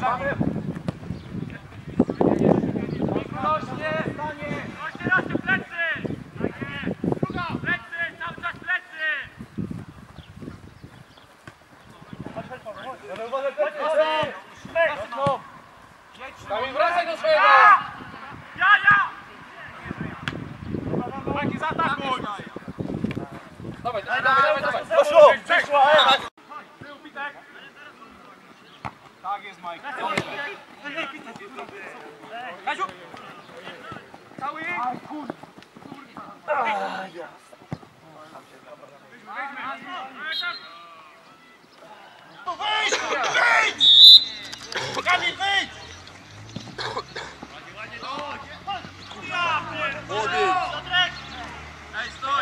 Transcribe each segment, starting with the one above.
Kamil, wracaj do swojego! Majki, zaatakuj! Dawaj, dawaj! Poszło! Przeszło! Tak jest, Majki. Kaziu! Cały! Wyjdź! Wyjdź! Kamil, wyjdź! Młody! Ej, stój!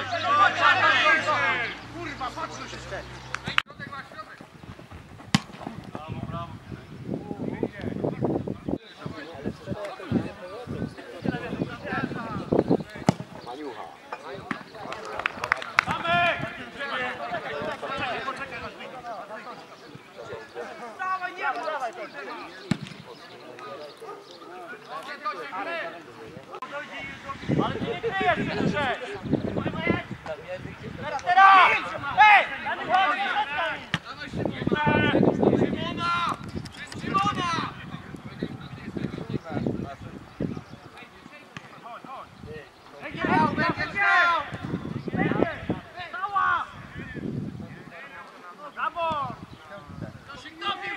Kurwa, patrz się! Środek ma środek! Brawo, brawo! Maniucha! Mamy! Dawaj, nie dawaj! Ale ty nie kryjesz się dłużej! Teraz! Ej! Dawaj Szymona! Przez Szymona! Chodź, chodź! Będzie miał! Stała! Brawo! To się nabił!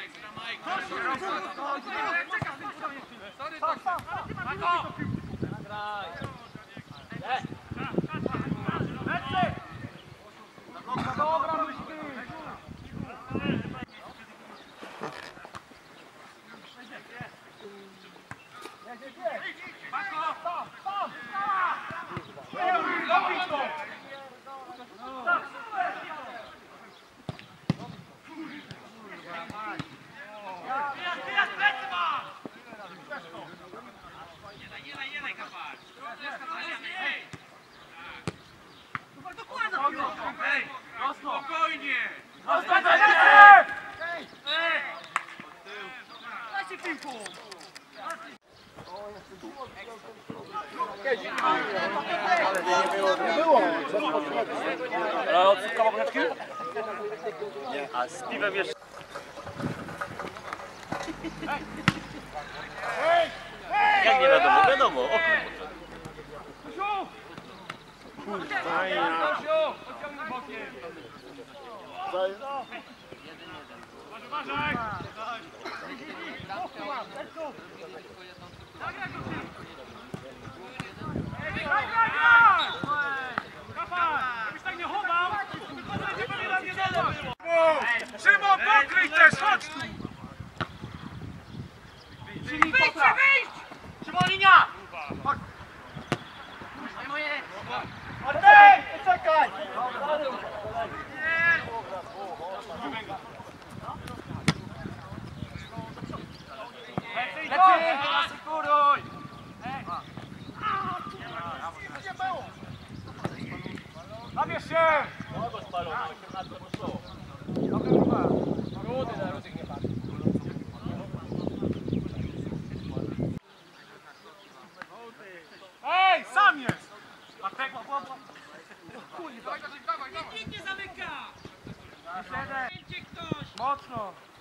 Spokojnie! Dajcie piłką! Nie było. Ale odsypka babeczki? Nie. A z piwem jeszcze... Jak nie wiadomo? Wiadomo. O kurwa. Uważaj! Szymon, pokryj też! Chodź tu! Wyjdźcie! Szymon, linia! Artek! Czekaj! Lepiej! Asekuruj! Nabierz się! Kogo spalono? 18 poszło. Rudy na Rudych nie patrzy. Ej, sam jest! Artek, kurwa! Dawaj, dawaj! Nikt nie zamyka! Siedem! Ktoś! Mocno!